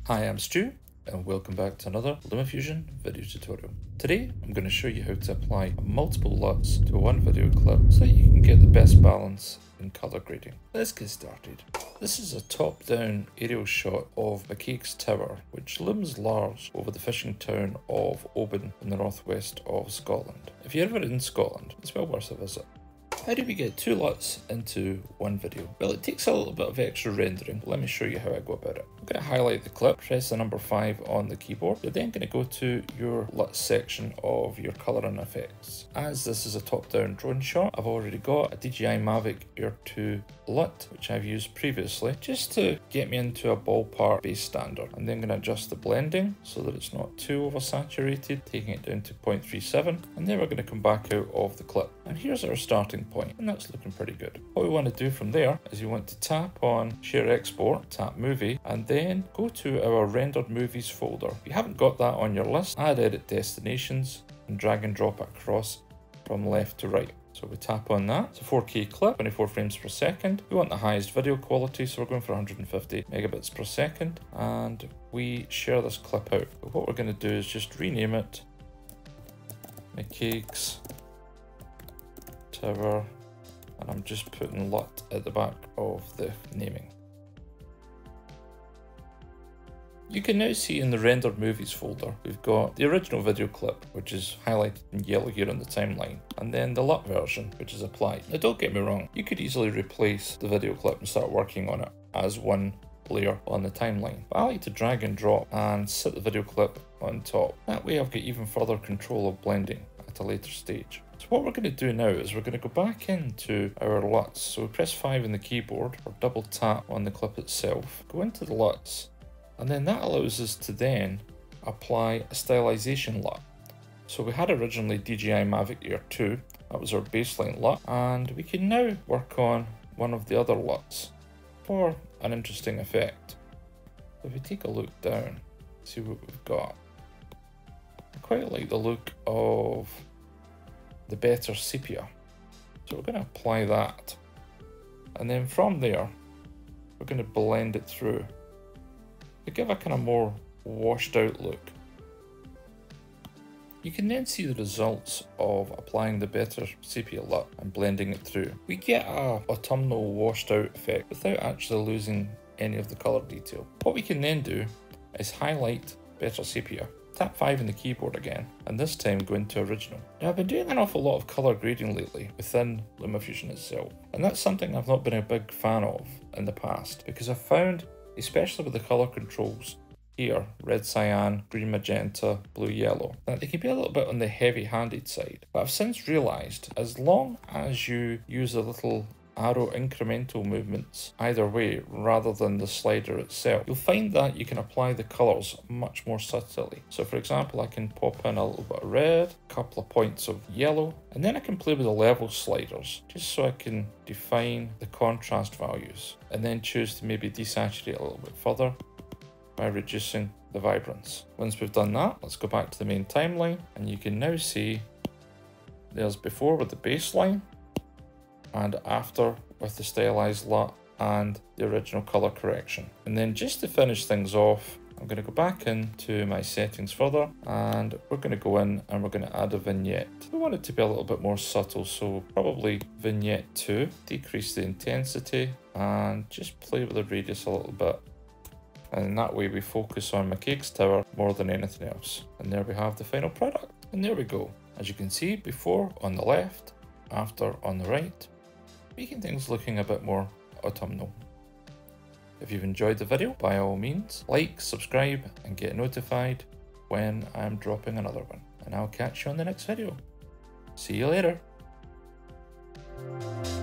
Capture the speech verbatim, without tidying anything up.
Hi, I'm Stu, and welcome back to another LumaFusion video tutorial. Today, I'm going to show you how to apply multiple L U Ts to one video clip so that you can get the best balance in color grading. Let's get started. This is a top-down aerial shot of McCaig's Tower, which looms large over the fishing town of Oban in the northwest of Scotland. If you're ever in Scotland, it's well worth a visit. How do we get two L U Ts into one video? Well, it takes a little bit of extra rendering, but let me show you how I go about it. I'm going to highlight the clip, press the number five on the keyboard. You're then going to go to your L U T section of your color and effects. As this is a top-down drone shot, I've already got a D J I Mavic Air two L U T, which I've used previously, just to get me into a ballpark base standard. I'm then going to adjust the blending so that it's not too oversaturated, taking it down to zero point three seven, and then we're going to come back out of the clip. And here's our starting point, and that's looking pretty good. What we want to do from there is you want to tap on Share Export, tap Movie, and then go to our Rendered Movies folder. If you haven't got that on your list, add Edit Destinations and drag and drop it across from left to right. So we tap on that. It's a four K clip, twenty-four frames per second. We want the highest video quality, so we're going for one hundred fifty megabits per second, and we share this clip out. But what we're going to do is just rename it McCaig's Tower, and I'm just putting L U T at the back of the naming. You can now see in the Rendered Movies folder, we've got the original video clip, which is highlighted in yellow here on the timeline, and then the L U T version, which is applied. Now don't get me wrong, you could easily replace the video clip and start working on it as one layer on the timeline. But I like to drag and drop and sit the video clip on top. That way I've got even further control of blending at a later stage. So what we're going to do now is we're going to go back into our L U Ts. So we press five on the keyboard or double tap on the clip itself, go into the L U Ts, and then that allows us to then apply a stylization L U T. So we had originally D J I Mavic Air two, that was our baseline L U T, and we can now work on one of the other L U Ts for an interesting effect. So if we take a look down, see what we've got. I quite like the look of the better sepia. So we're going to apply that. And then from there, we're going to blend it through to give a kind of more washed out look. You can then see the results of applying the better sepia L U T and blending it through. We get a autumnal washed out effect without actually losing any of the color detail. What we can then do is highlight better sepia, tap five on the keyboard again, and this time go into original. Now I've been doing an awful lot of color grading lately within LumaFusion itself, and that's something I've not been a big fan of in the past, because I've found, especially with the color controls here, red cyan, green magenta, blue yellow, that they can be a little bit on the heavy-handed side. But I've since realised, as long as you use a little arrow incremental movements either way rather than the slider itself, you'll find that you can apply the colours much more subtly. So for example, I can pop in a little bit of red, a couple of points of yellow, and then I can play with the level sliders just so I can define the contrast values, and then choose to maybe desaturate a little bit further by reducing the vibrance. Once we've done that, let's go back to the main timeline, and you can now see there's before with the baseline and after with the stylized L U T and the original color correction. And then just to finish things off, I'm going to go back into my settings further, and we're going to go in and we're going to add a vignette. We want it to be a little bit more subtle, so probably vignette two, decrease the intensity and just play with the radius a little bit. And in that way we focus on McCaig's Tower more than anything else. And there we have the final product. And there we go. As you can see, before on the left, after on the right, making things looking a bit more autumnal. If you've enjoyed the video, by all means, like, subscribe, and get notified when I'm dropping another one. And I'll catch you on the next video. See you later.